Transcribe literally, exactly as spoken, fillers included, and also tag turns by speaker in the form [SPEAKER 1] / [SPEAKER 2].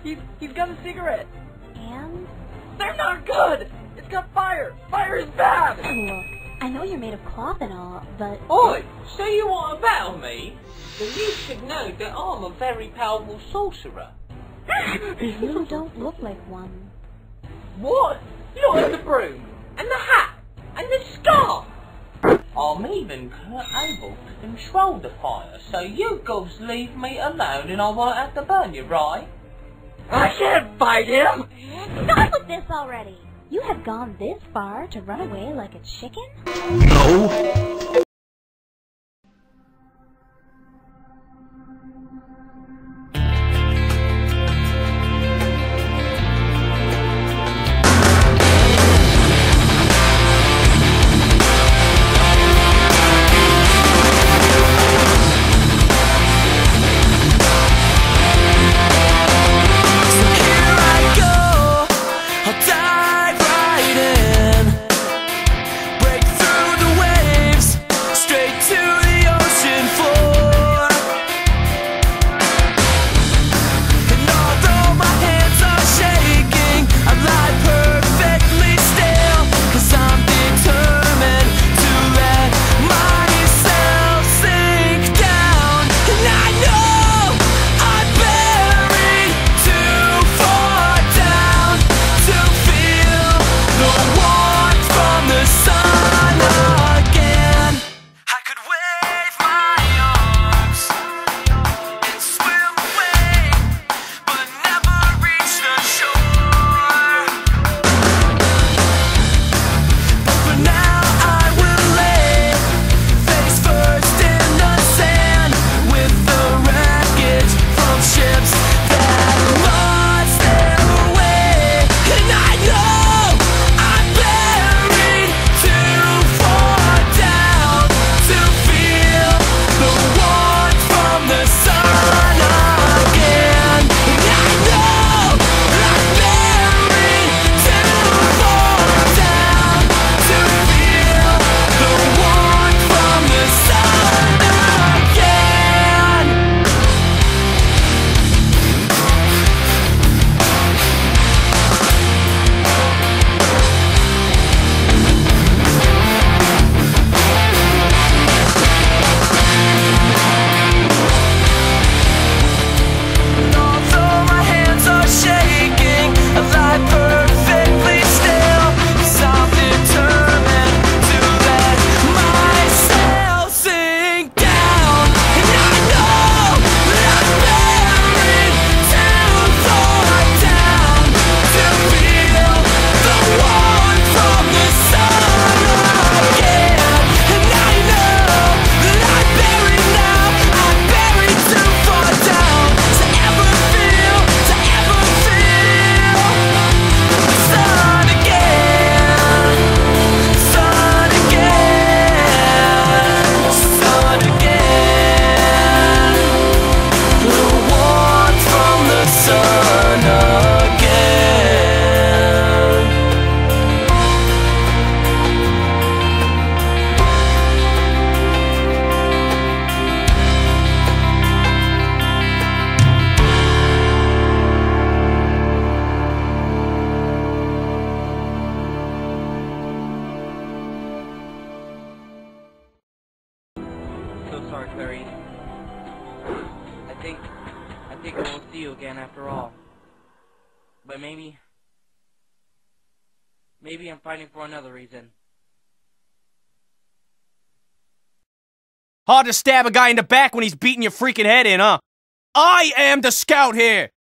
[SPEAKER 1] He's, he's got a cigarette.
[SPEAKER 2] And?
[SPEAKER 1] They're not good! It's got fire! Fire is bad!
[SPEAKER 2] Look, I know you're made of cloth and all, but...
[SPEAKER 3] Oi! So you want to battle me? Then you should know that I'm a very powerful sorcerer.
[SPEAKER 2] You don't look like one.
[SPEAKER 3] What? Look at the broom, and the hat, and the scarf! I'm even able to control the fire, so you guys leave me alone and I won't have to burn you, right?
[SPEAKER 1] I can't fight him!
[SPEAKER 2] Stop with this already! You have gone this far to run away like a chicken?
[SPEAKER 4] No!
[SPEAKER 1] Sorry, Clary. I think, I think I won't see you again after all. But maybe, maybe I'm fighting for another reason.
[SPEAKER 4] Hard to stab a guy in the back when he's beating your freaking head in, huh? I am the scout here!